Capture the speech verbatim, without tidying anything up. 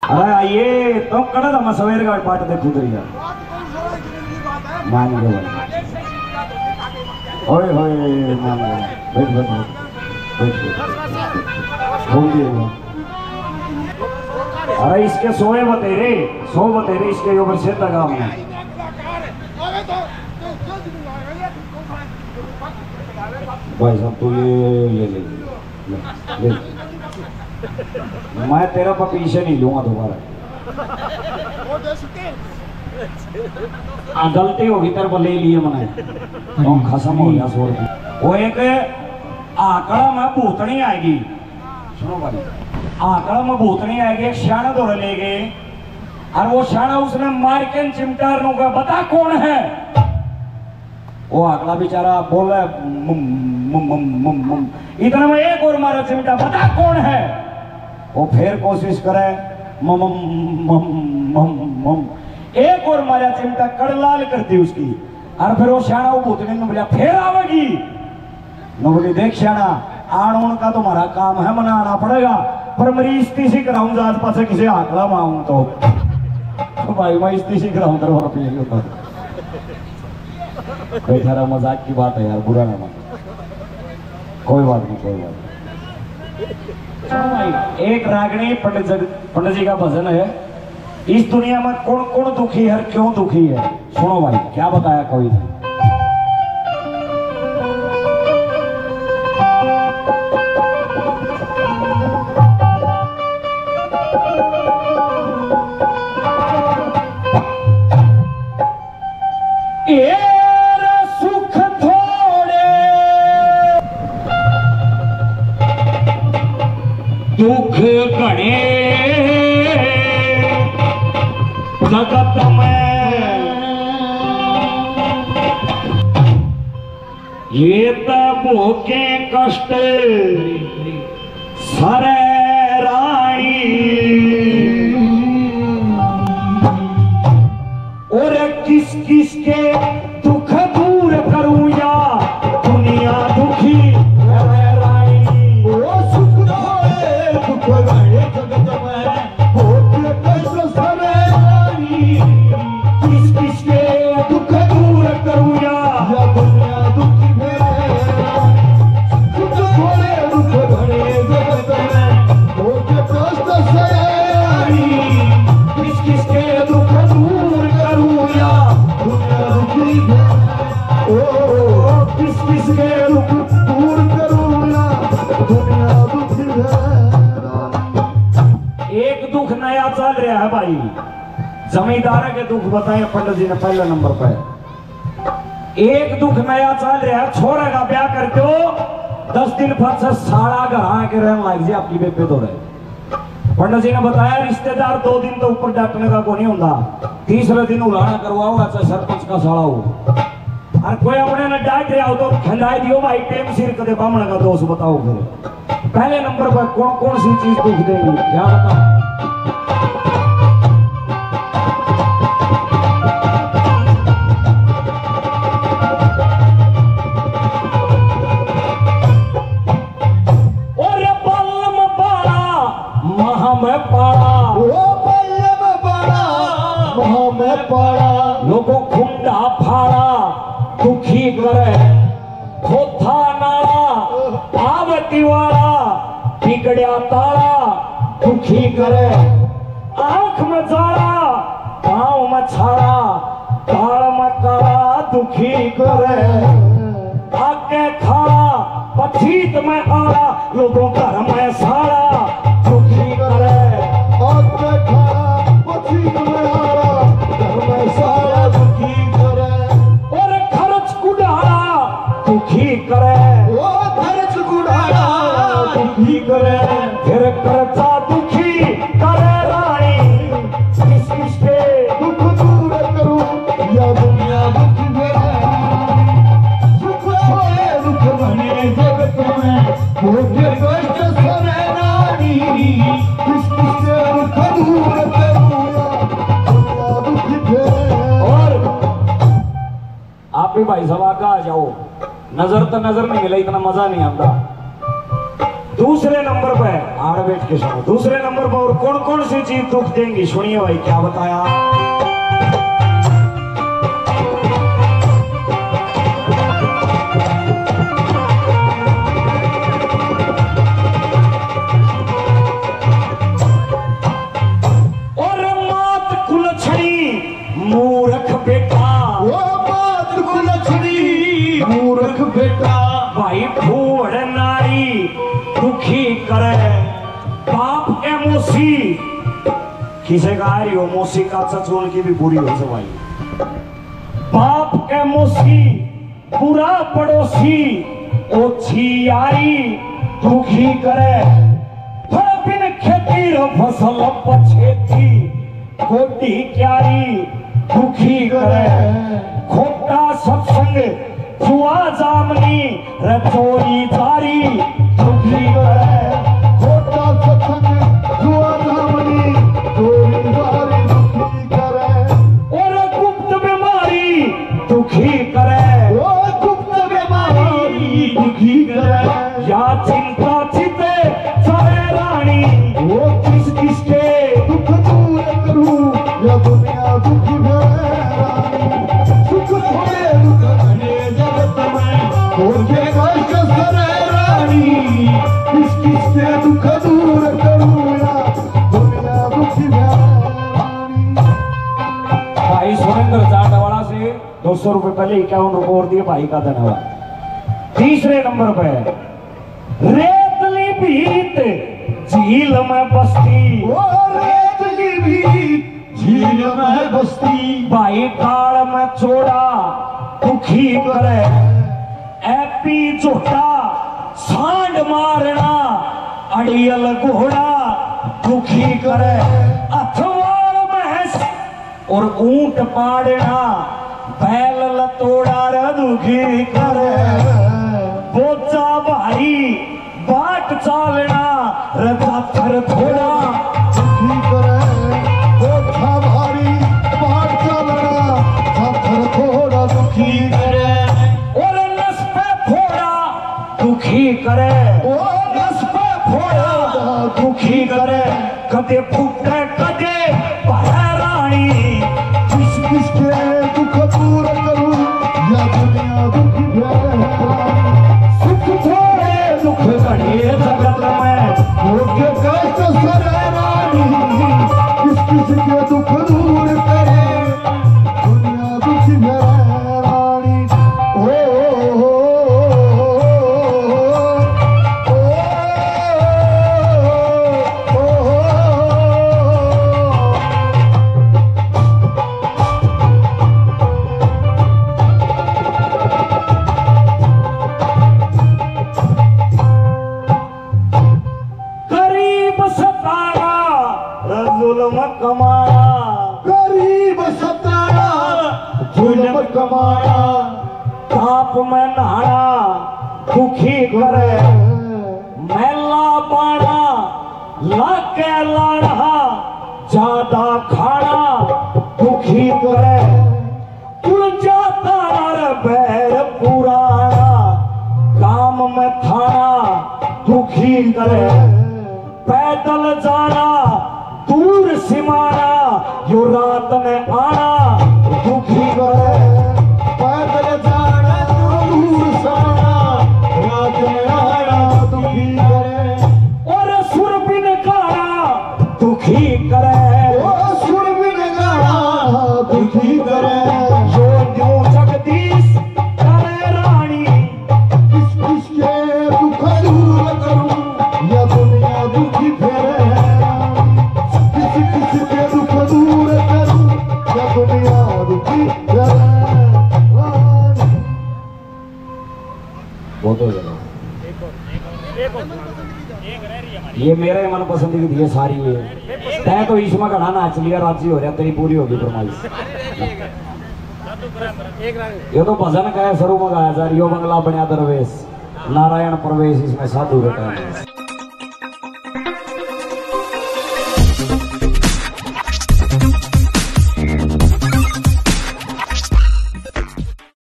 अरे आइए तो कड़ा था मैं सवेर का पाठ देखूं तो यार मान गए ओए होए मान गए बैठ बैठ बैठ बैठ अरे इसके सोए बतेरे सो बतेरे इसके ऊपर से लगा मैं भाई साहब तू ये ले ले ले मैं तेरा पर पीछे नहीं लूंगा दोबारा गलती होगी तेरे को ले लिए मैंने तो खत्म हो गया सोच वो एक आंकड़ा में भूतनी आएगी सुनो भाई आंकड़ा में भूतनी आएगी एक श्याणा दौड़ ले गए और वो श्याणा उसने मार के चिमटार नु का बता कौन है वो आंकड़ा बेचारा बोल रहा है इतना में एक और मारा चिमटा बता कौन है वो फिर कोशिश करे मम मम मम मम एक और मारा चिमटा कड़लाल कर दी उसकी और फिर वो श्याणा वो भूतनी ने बोला फिर आवेगी न बोली देख श्याणा आण का तुम्हारा काम है मनाना पड़ेगा पर मेरी स्थिति सीख रहा हूँ जात पास किसी आंकड़ा में आऊं तो, तो भाई मैं स्थिति सीख रहा हूँ तेरे वहां पे होता कोई सारा मजाक की बात है यार बुरा ना मान कोई बात नहीं कोई बात नहीं एक रागनी पंडित पंडित जी का भजन है इस दुनिया में कौन कौन दुखी है क्यों दुखी है सुनो भाई क्या बताया कोई दुख घने जगत में ये तब के कष्ट सरे रानी और किस किस के दुख दूर करूं या दुनिया दुखी चल रहा है भाई जमींदार के दुख बताए पंडित जी ने पहले नंबर पर एक दुख नया चल रहा है छोरा का ब्याह करके हो दस दिन बाद से सारा घर आके रहने लग जी आपकी बेबे तो रहे पंडित जी ने बताया रिश्तेदार दो दिन तो ऊपर डाकने का को नहीं होता तीसरे दिन उलाना करवाओ अच्छा सरपंच का साड़ा हो और कोई अपने ने डांट रहा हो तो खंडाई दियो भाई टेम सिर कदे बामण का दोष बताओ फिर पहले नंबर पर कौन कौन सी चीज दुख देगी क्या बताओ लोगों खुंडा फाड़ा दुखी करे खोथा नाड़ा आवती वाला बिगड़िया ताड़ा दुखी करे आंख में जाड़ा पाँव में छाड़ा ताड़ में काड़ा दुखी करे आके खाड़ा पछीत में आड़ा लोगों घर में साड़ा दुखी करे आके खाड़ा पछीत में आड़ा सारा दुखी करे और खर्च कुड़ाड़ा दुखी करे वो खर्च कुड़ाड़ा दुखी करे फिर कर्जा दुखी करे रानी किस किस के दुख दूर करूं या दुनिया दुखी करे सुख होए दुख बने जगत में वो के कष्ट सरे रानी किस किस के दुख दूर करूं आप भी भाई साहब आका आ जाओ नजर तो नजर नहीं मिला इतना मजा नहीं आता दूसरे नंबर पे आड़ बैठ के सुनो। दूसरे नंबर पर और कौन कौन सी चीज दुख देंगी, सुनिए भाई क्या बताया। और मात कुलछड़ी मूर्ख बेटा, वो मात कुलछड़ी मूर्ख बेटा, भाई फूड़ नारी दुखी करे बाप ए मोसी। किसे का रही हो मोसी का चचोल की भी बुरी हो से भाई। बाप ए मोसी बुरा पड़ोसी ओछी आई दुखी करे। फल बिन खेती रो फसल पछेती कोटी क्यारी दुखी करे। खोटा सत्संग जुआ जामनी रचोरी जारी दुखी करे। खोटा सत्संग जुआ जामनी चोरी जारी दुखी करे। और गुप्त बीमारी दुखी करे। वो गुप्त बीमारी दुखी करे। या चिंता चिते चाहे रानी, वो किस किसके दुख दूर करूं, या दुनिया दुखी भरानी। सुख थोड़े दुख घने जगत में, होके कष्ट सरे रानी। किस किसके दुख दूर करूं, या दुनिया दुखी भरानी। भाई सुरेंद्र जाटवाड़ा से दो सौ रुपए पहले इक्यावन रुपए और दिए भाई का धन्यवाद। तीसरे नंबर पे रेतली भीत झील में बस्ती, वो रेतली भी झील में बस्ती, भाई काल में चोड़ा दुखी करे। एपी जोटा सांड मारना अड़ियल घोड़ा दुखी करे। अथवार भैंस और ऊंट पाड़ना बैल लतोड़ा रे दुखी करे। बोचा भारी बाट चालना रथर थोड़ा दुखी करे। बोझा भारी पार चलना, पत्थर थोड़ा दुखी करे। और नस पे फोड़ा दुखी करे। ओ रस पे फोड़ा दुखी करे। कदे फूटे कदे रानी। किस किसके दुख दूर करूं, या दुनिया दुखी भरानी। सुख थोड़े दुख घड़े जगत में, होके कष्ट सरे रानी। किस किसके दुख दूर करे, दुनिया दुखी भरानी। ओ, ओ, ओ, ओ, ओ, गरीब सतारा जुल्म कमाया। गरीब सतारा जुल्म कमाया। ताप में नहाना दुखी करे। मैला पाना लाके लाड़ा ज्यादा खाना दुखी करे। उलझा तार बैर पुराना काम में थाना दुखी करे। पैदल जाना दूर सिमाना यो रात में आना दुखी करे। पैदल जाना दूर समाना, रात में आना दुखी करे। और सुर बिन गाना दुखी करे। ओ सुर बिन गाना दुखी करे। जो जो जगदीश करे रानी। किस किसके दुख दूर करूं, या दुनिया दुखी फेरे। किस किसके दुख दूर करूं, या दुनिया दुखी फेरे। बहुत हो जाएगा। ये मेरे मन पसंद की ये सारी है। तय तो इसमें घड़ा नाच लिया, राजी हो रहा, तेरी पूरी होगी फरमाइश। ये तो भजन का है, शुरू में गाया जा यो बंगला बनिया दरवेश नारायण प्रवेश, इसमें साधु बेटा।